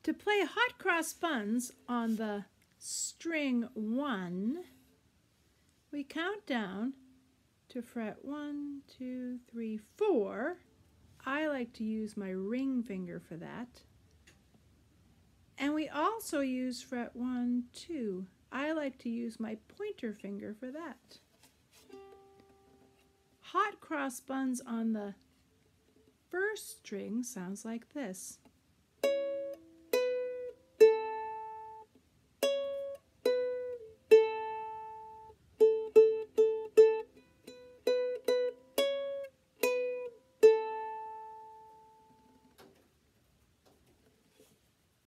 To play hot cross buns on the string 1, we count down to fret 1, 2, 3, 4. I like to use my ring finger for that. And we also use fret 1, 2. I like to use my pointer finger for that. Hot cross buns on the first string sounds like this.